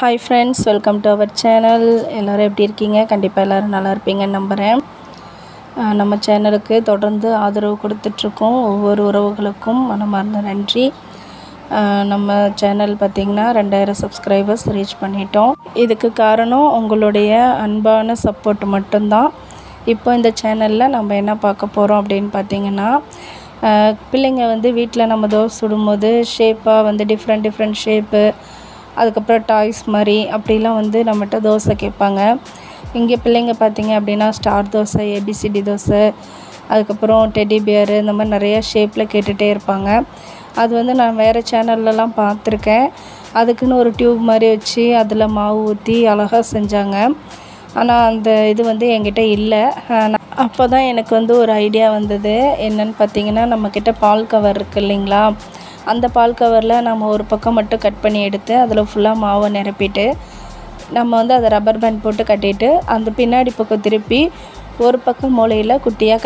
Hi friends, welcome to our channel. எல்லாரும் எப்படி இருக்கீங்க? கண்டிப்பா எல்லாரும் நல்லா இருப்பீங்கன்னு நம்புறேன். நம்ம சேனலுக்கு தொடர்ந்து ஆதரவு கொடுத்துட்டு இருக்கோம். ஒவ்வொரு உறவுகளுக்கும் மனமார்ந்த நன்றி. நம்ம சேனல் பார்த்தீங்கன்னா 2000 சப்ஸ்கிரைபர்ஸ் ரீச் பண்ணிட்டோம். இதுக்கு காரணம் உங்களுடைய அன்பான சப்போர்ட் மட்டும்தான். இப்போ இந்த சேனலில் நம்ம என்ன பார்க்க போகிறோம் அப்படின்னு பார்த்தீங்கன்னா, பிள்ளைங்க வந்து வீட்டில் நம்ம தோசை சுடும்போது ஷேப்பாக வந்து டிஃப்ரெண்ட் ஷேப்பு, அதுக்கப்புறம் டாய்ஸ் மாதிரி அப்படிலாம் வந்து நம்மகிட்ட தோசை கேட்பாங்க. இங்கே பிள்ளைங்க பார்த்திங்க அப்படின்னா ஸ்டார் தோசை, ஏபிசிடி தோசை, அதுக்கப்புறம் டெடி பியரு, இந்த மாதிரி நிறையா ஷேப்பில் கேட்டுகிட்டே இருப்பாங்க. அது வந்து நான் வேறு சேனல்லலாம் பார்த்துருக்கேன். அதுக்குன்னு ஒரு டியூப் மாதிரி வச்சு அதில் மாவு ஊற்றி அழகாக செஞ்சாங்க. ஆனால் அந்த இது வந்து என்கிட்ட இல்லை. அப்போ தான் எனக்கு வந்து ஒரு ஐடியா வந்தது. என்னென்னு பார்த்திங்கன்னா, நம்மக்கிட்ட பால் கவர் இருக்குது இல்லைங்களா, அந்த பால் கவரில் நம்ம ஒரு பக்கம் மட்டும் கட் பண்ணி எடுத்து அதில் ஃபுல்லாக மாவை நிரப்பிட்டு நம்ம வந்து அதை ரப்பர் பேண்ட் போட்டு கட்டிட்டு அந்த பின்னாடி பக்கம் திருப்பி ஒரு பக்கம் மூலையில் குட்டியாக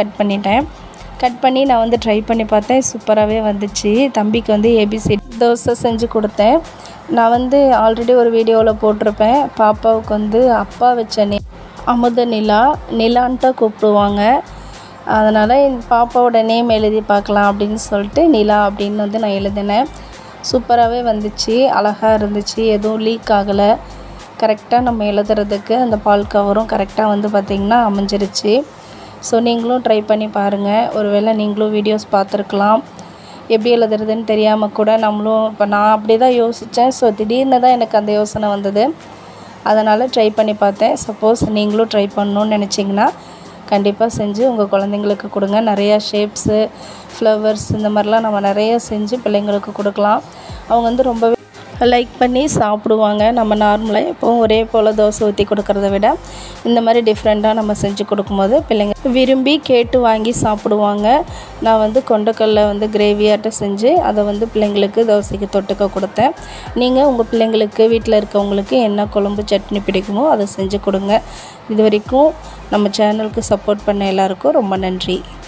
கட் பண்ணி நான் வந்து ட்ரை பண்ணி பார்த்தேன். சூப்பராகவே வந்துச்சு. தம்பிக்கு வந்து ஏபிசி தோசை செஞ்சு கொடுத்தேன். நான் வந்து ஆல்ரெடி ஒரு வீடியோவில் போட்டிருப்பேன். பாப்பாவுக்கு வந்து அப்பா வச்ச அமுத நிலான்ட்டு கூப்பிடுவாங்க. அதனால் என் பாப்பாவோட நேம் எழுதி பார்க்கலாம் அப்படின்னு சொல்லிட்டு நிலா அப்படின்னு வந்து நான் எழுதினேன். சூப்பராகவே வந்துச்சு, அழகாக இருந்துச்சு, எதுவும் லீக் ஆகலை. கரெக்டாக நம்ம எழுதுறதுக்கு அந்த பால் கவரும் கரெக்டாக வந்து பார்த்திங்கன்னா அமைஞ்சிருச்சு. ஸோ நீங்களும் ட்ரை பண்ணி பாருங்கள். ஒருவேளை நீங்களும் வீடியோஸ் பார்த்துருக்கலாம். எப்படி எழுதுறதுன்னு தெரியாமல் கூட நம்மளும் இப்போ நான் அப்படி தான் யோசித்தேன். ஸோ திடீர்னு தான் எனக்கு அந்த யோசனை வந்தது. அதனால் ட்ரை பண்ணி பார்த்தேன். சப்போஸ் நீங்களும் ட்ரை பண்ணணுன்னு நினச்சிங்கன்னா கண்டிப்பாக செஞ்சு உங்கள் குழந்தைங்களுக்கு கொடுங்க. நிறையா ஷேப்ஸு, ஃப்ளவர்ஸ், இந்த மாதிரிலாம் நம்ம நிறைய செஞ்சு பிள்ளைங்களுக்கு கொடுக்கலாம். அவங்க வந்து ரொம்பவே லைக் பண்ணி சாப்பிடுவாங்க. நம்ம நார்மலாக எப்போவும் ஒரே போல் தோசை ஊற்றி கொடுக்குறத விட இந்த மாதிரி டிஃப்ரெண்ட்டாக நம்ம செஞ்சு கொடுக்கும்போது பிள்ளைங்க விரும்பி கேட்டு வாங்கி சாப்பிடுவாங்க. நான் வந்து கொண்டக்கடலை வந்து கிரேவியாட்ட செஞ்சு அதை வந்து பிள்ளைங்களுக்கு தோசைக்கு தொட்டுக்க கொடுத்தேன். நீங்கள் உங்கள் பிள்ளைங்களுக்கு வீட்டில் இருக்கவங்களுக்கு என்ன குழம்பு சட்னி பிடிக்குமோ அதை செஞ்சு கொடுங்க. இது வரைக்கும் நம்ம சேனலுக்கு சப்போர்ட் பண்ண எல்லாருக்கும் ரொம்ப நன்றி.